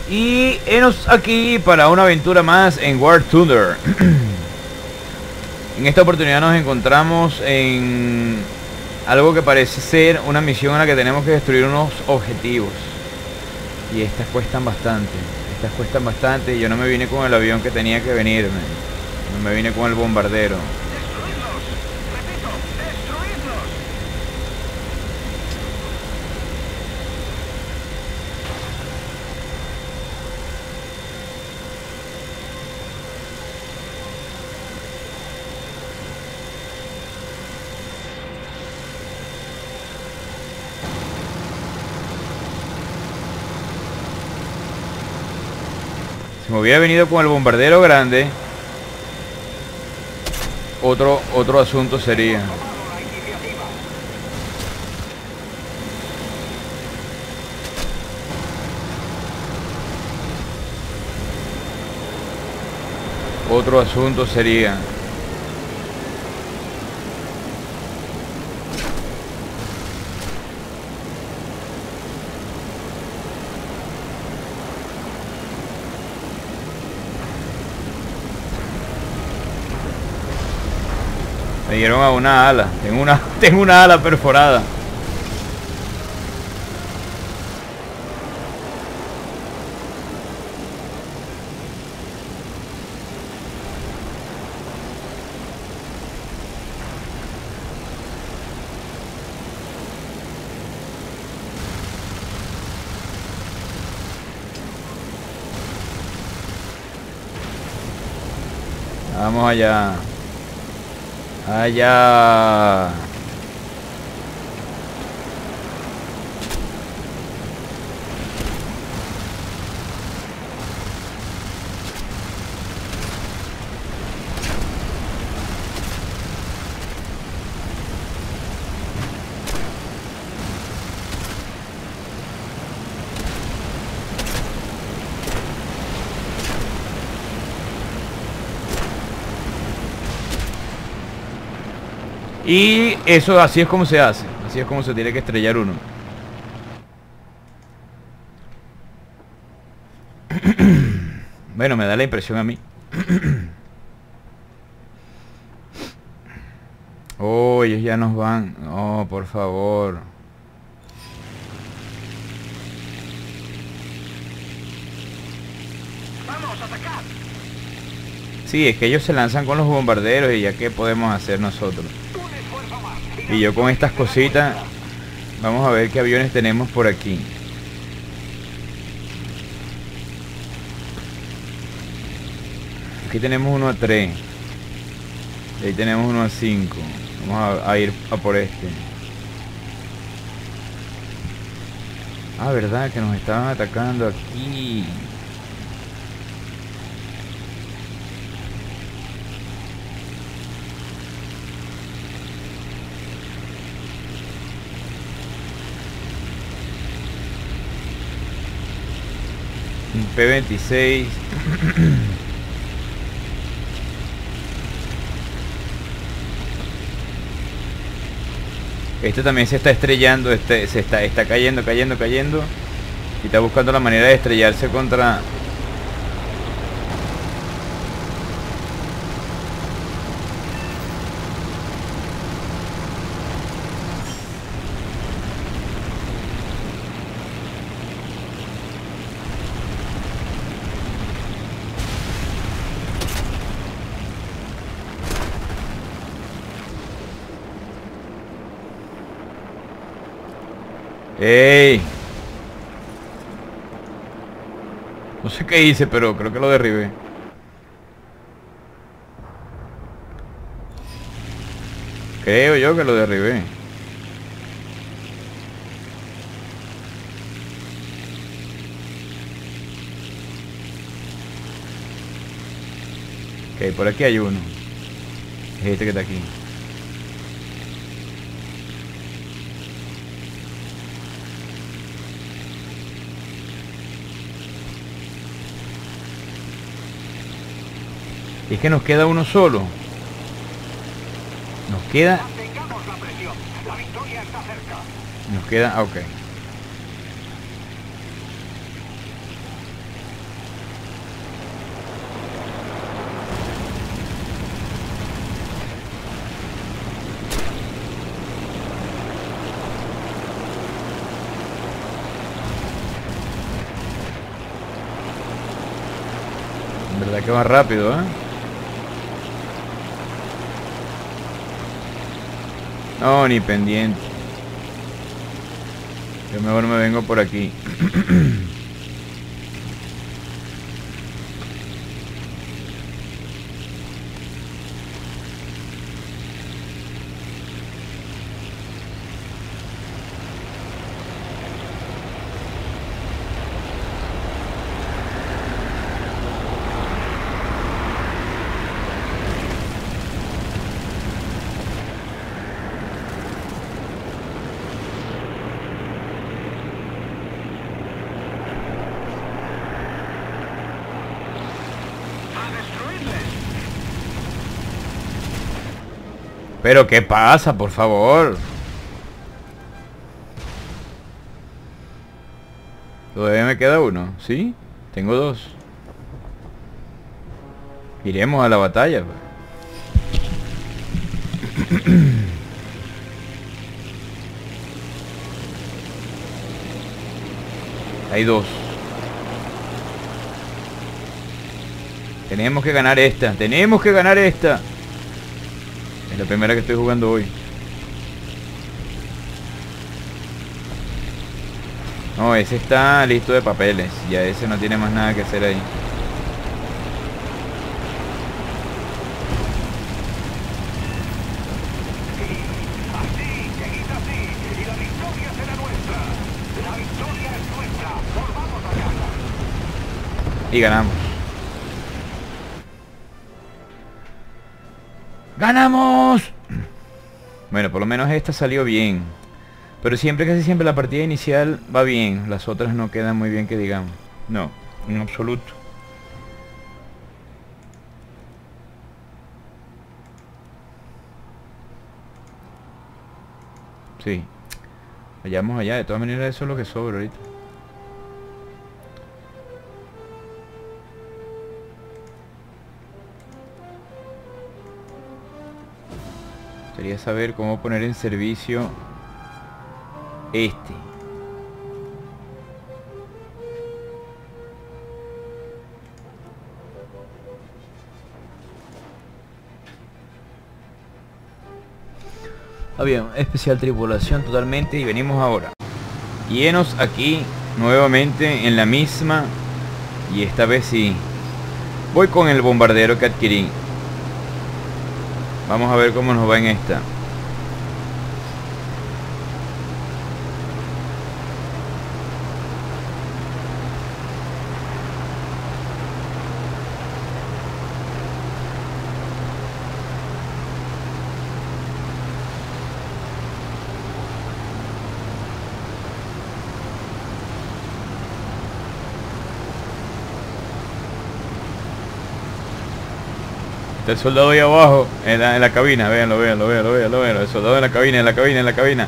Y enos aquí para una aventura más en War Thunder. En esta oportunidad nos encontramos en algo que parece ser una misión en la que tenemos que destruir unos objetivos. Y estas cuestan bastante. Estas cuestan bastante y yo no me vine con el avión que tenía que venirme. No me vine con el bombardero. Si me hubiera venido con el bombardero grande, otro asunto sería. Otro asunto sería. Me dieron a una ala. Tengo una ala perforada. Vamos allá. Allá. Y eso así es como se hace. Así es como se tiene que estrellar uno. Bueno, me da la impresión a mí. Oh, ellos ya nos van. Oh, por favor. ¡Vamos a atacar! Sí, es que ellos se lanzan con los bombarderos y ya qué podemos hacer nosotros. Y yo con estas cositas. Vamos a ver qué aviones tenemos por aquí. Aquí tenemos uno a 3. Y ahí tenemos uno a 5. Vamos a ir a por este. Ah, verdad que nos estaban atacando aquí. Un P-26. Este también se está estrellando, está cayendo. Y está buscando la manera de estrellarse contra... ¡Ey! No sé qué hice, pero creo que lo derribé. Creo yo que lo derribé. Ok, por aquí hay uno. Es este que está aquí. Y es que nos queda uno solo. Nos queda... Mantengamos la presión. La victoria está cerca. Nos queda... ok. verdad que va rápido, ¿eh? No, ni pendiente. Yo mejor me vengo por aquí. ¡A destruirles! Pero ¿qué pasa, por favor? Todavía me queda uno, ¿sí? Tengo dos. Iremos a la batalla, pues. Hay dos. Tenemos que ganar esta. Tenemos que ganar esta. Es la primera que estoy jugando hoy. No, ese está listo de papeles. Ya ese no tiene más nada que hacer ahí. Así, seguid así, y la victoria será nuestra. La victoria es nuestra. Volvamos a casa. Y ganamos. ¡Ganamos! Bueno, por lo menos esta salió bien. Pero siempre, casi siempre la partida inicial va bien. Las otras no quedan muy bien que digamos. No, en absoluto. Sí. Vayamos allá. De todas maneras eso es lo que sobra ahorita. Quería saber cómo poner en servicio este. Avión especial tripulación totalmente y venimos ahora. Llenos aquí nuevamente en la misma. Y esta vez sí. Voy con el bombardero que adquirí. Vamos a ver cómo nos va en esta. Está el soldado ahí abajo, en la cabina, véanlo, véanlo, véanlo, véanlo, véanlo. El soldado en la cabina, en la cabina, en la cabina.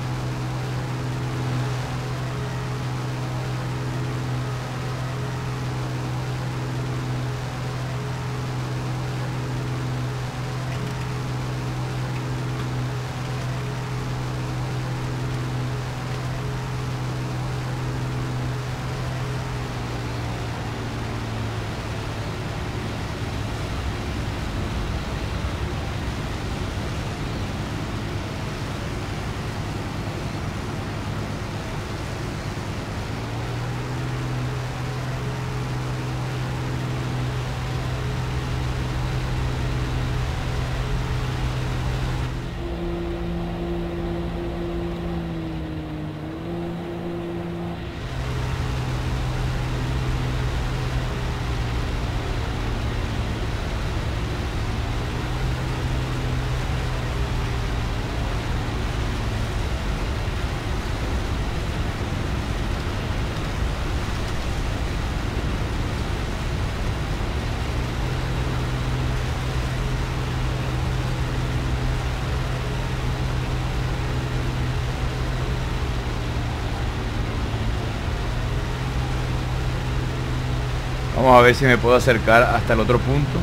Vamos a ver si me puedo acercar hasta el otro punto.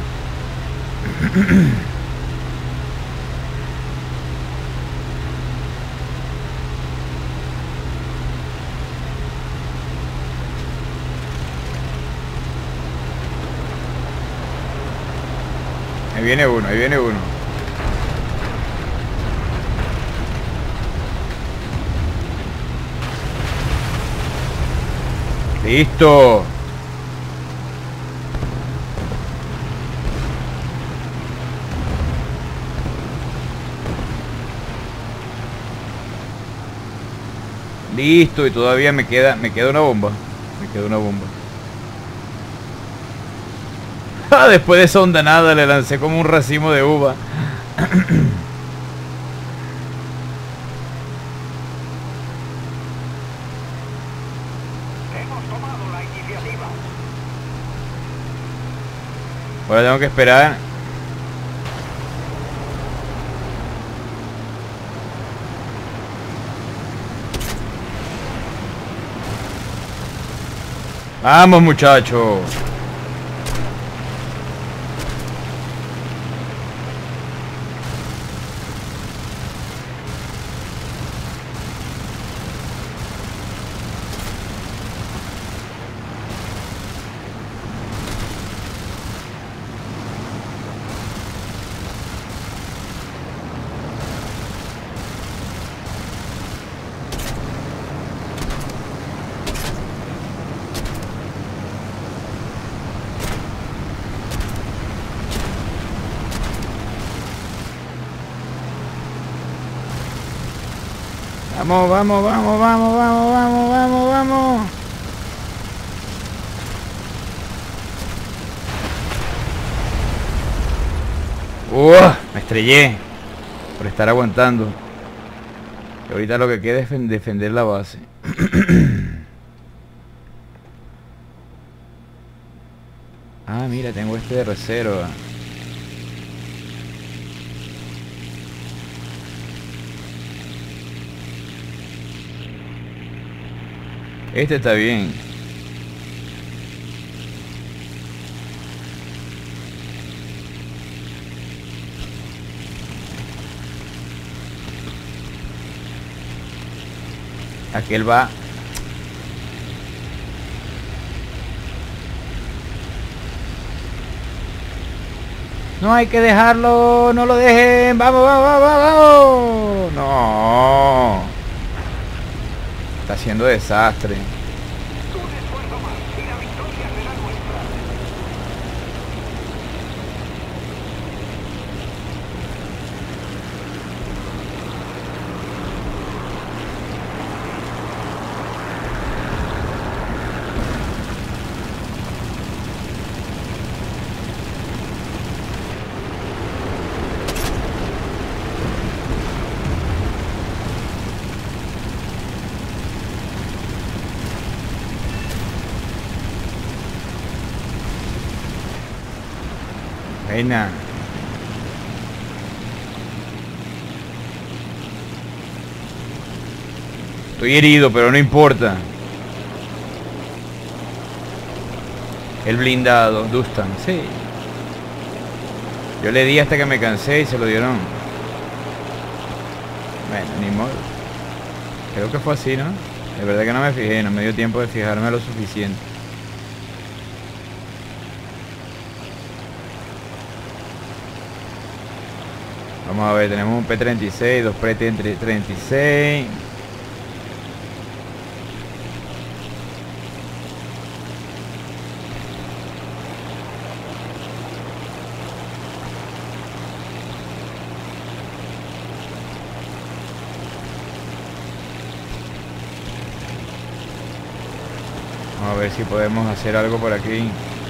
viene uno, ahí viene uno. Listo. Listo, y todavía me queda una bomba. Me queda una bomba. Ah, después de esa hondanada le lancé como un racimo de uva. Hemos tomado la iniciativa. Ahora tengo que esperar. Vamos, muchachos. Vamos, vamos, vamos, vamos, vamos, vamos, vamos, vamos. Me estrellé por estar aguantando. Y ahorita lo que queda es defender la base. Ah, mira, tengo este de reserva. Este está bien. Aquel va. No hay que dejarlo, no lo dejen. Vamos, vamos, vamos, vamos. No. Está haciendo desastre. Un esfuerzo más y la victoria será nuestra. Reina. Estoy herido, pero no importa. El blindado, Dustan, sí. Yo le di hasta que me cansé y se lo dieron. Bueno, ni modo. Creo que fue así, ¿no? De verdad que no me fijé, no me dio tiempo de fijarme lo suficiente. Vamos a ver, tenemos un P-36, dos P-36. Vamos a ver si podemos hacer algo por aquí.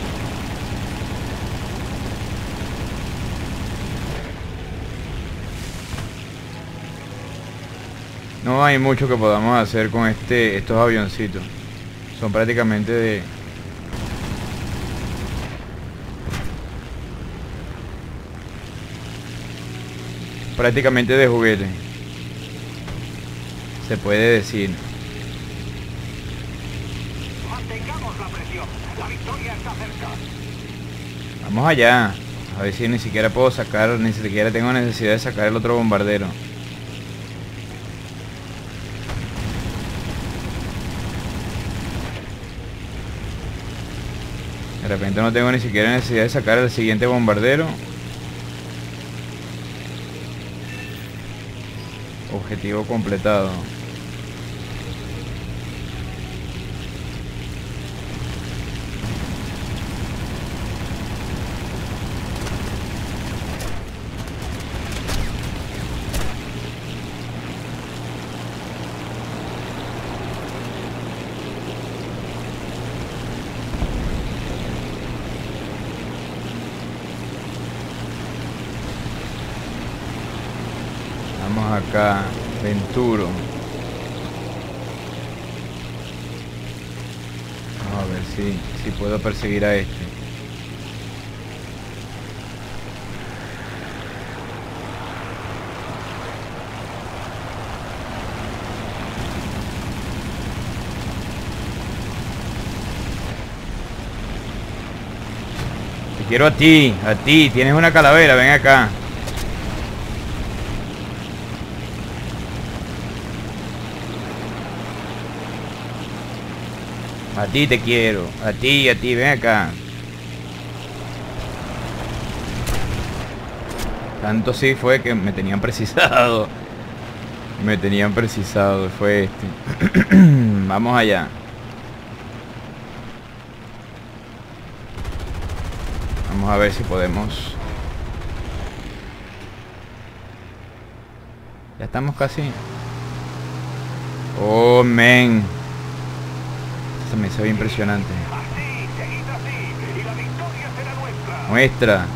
No hay mucho que podamos hacer con estos avioncitos. Son prácticamente de juguete. Se puede decir. Mantengamos la presión. La victoria está cerca. Vamos allá. A ver si ni siquiera puedo sacar, ni siquiera tengo necesidad de sacar el otro bombardero. De repente no tengo ni siquiera necesidad de sacar el siguiente bombardero. Objetivo completado. Vamos acá, Venturo. Vamos a ver si puedo perseguir a este. Te quiero a ti, tienes una calavera, ven acá. A ti te quiero, a ti, ven acá. Tanto sí fue que me tenían precisado. Me tenían precisado, fue este. Vamos allá. Vamos a ver si podemos. Ya estamos casi. Oh, men. Esta me se ve impresionante. Así, seguid así, y la victoria será nuestra. Muestra.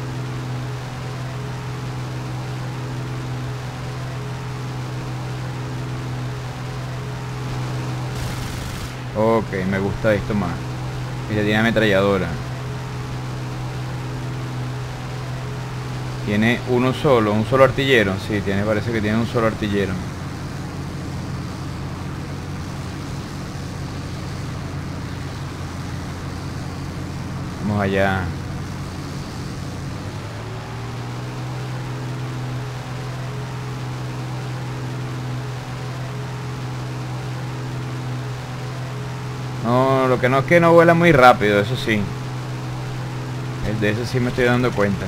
Ok, me gusta esto más. Ella tiene ametralladora. Tiene un solo artillero. Sí, parece que tiene un solo artillero. Vamos allá. No, lo que no es que no vuela muy rápido, eso sí. De eso sí me estoy dando cuenta.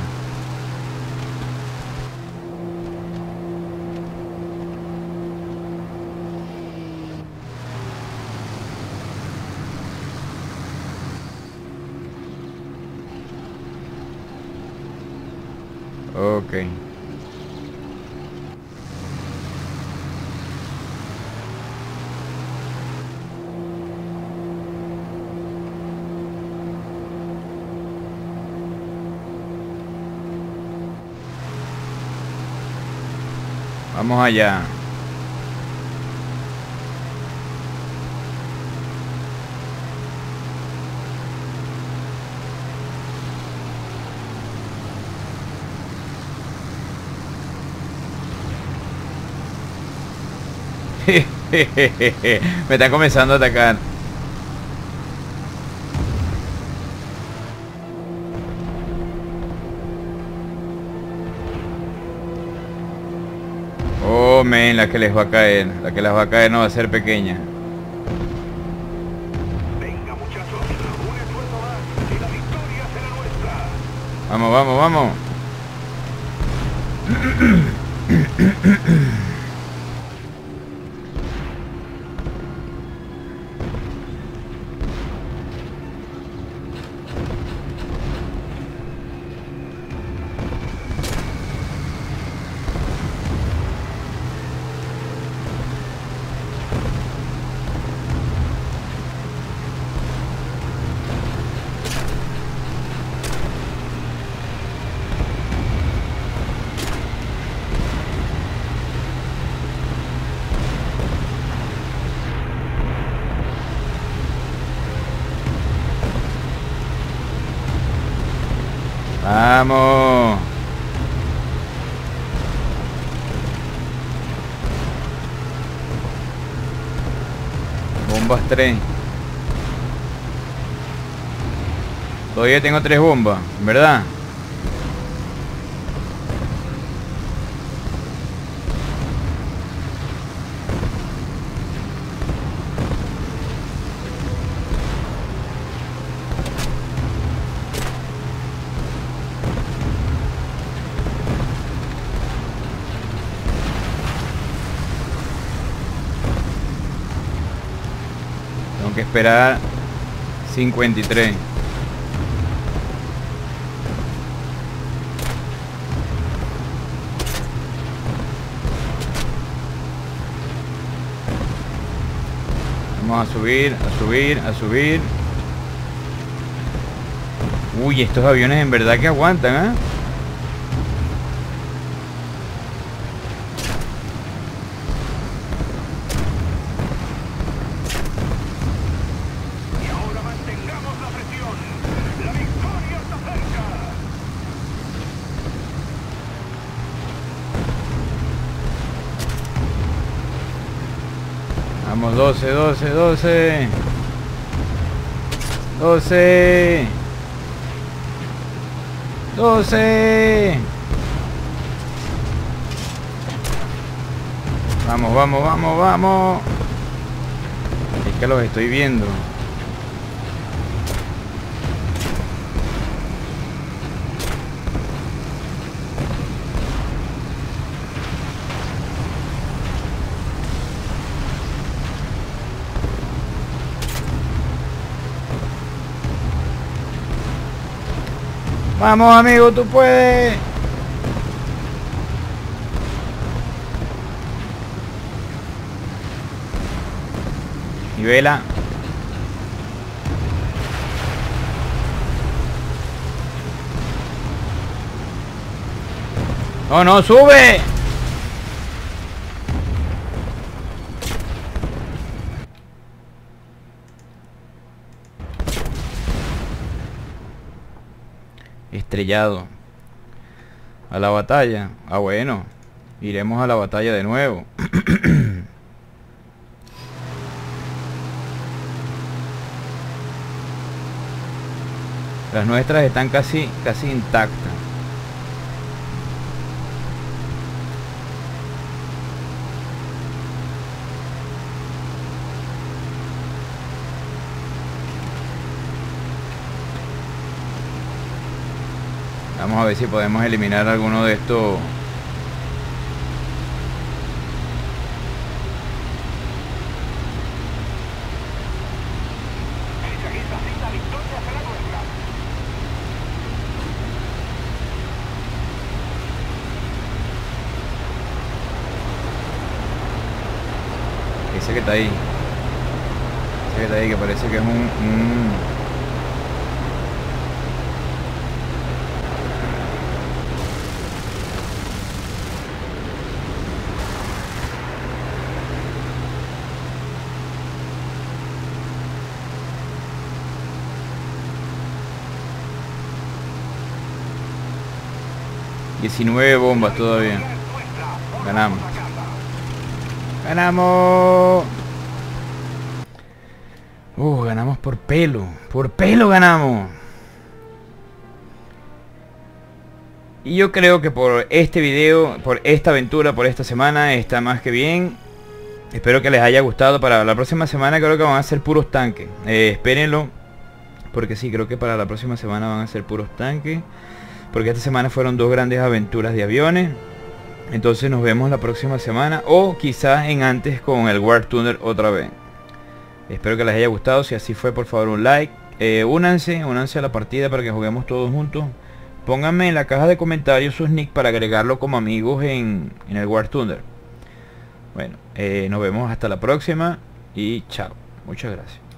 Ok. Vamos allá. Me están comenzando a atacar. Oh, men, la que les va a caer. La que les va a caer no va a ser pequeña. Venga, muchachos, un esfuerzo más y la victoria será nuestra. Vamos, vamos, vamos. Vamos. Bombas 3. Todavía tengo 3 bombas, ¿verdad? esperar 53. Vamos a subir, a subir, a subir. Uy, estos aviones en verdad que aguantan, ¿eh? Y ahora mantengamos la presión. La victoria está cerca. Vamos, 12, 12, 12. 12. 12. Vamos, vamos, vamos, vamos. Es que los estoy viendo. Vamos, amigo, tú puedes. Y vela. No, no, sube. Estrellado. A la batalla. Ah, bueno. Iremos a la batalla de nuevo. Las nuestras están casi intactas. Vamos a ver si podemos eliminar alguno de estos. Si seguís así, la victoria será nuestra. Ese que está ahí. Ese que está ahí, que parece que es un... ...19 bombas todavía. Ganamos. ¡Ganamos! Ganamos por pelo. Por pelo ganamos. Y yo creo que por este video, por esta aventura, por esta semana, está más que bien. Espero que les haya gustado. Para la próxima semana creo que van a ser puros tanques. Espérenlo. Porque sí, creo que para la próxima semana van a ser puros tanques. Porque esta semana fueron 2 grandes aventuras de aviones. Entonces nos vemos la próxima semana. O quizás en antes con el War Thunder otra vez. Espero que les haya gustado. Si así fue, por favor un like. Únanse a la partida para que juguemos todos juntos. Pónganme en la caja de comentarios sus nick para agregarlo como amigos en el War Thunder. Bueno, nos vemos hasta la próxima. Y chao. Muchas gracias.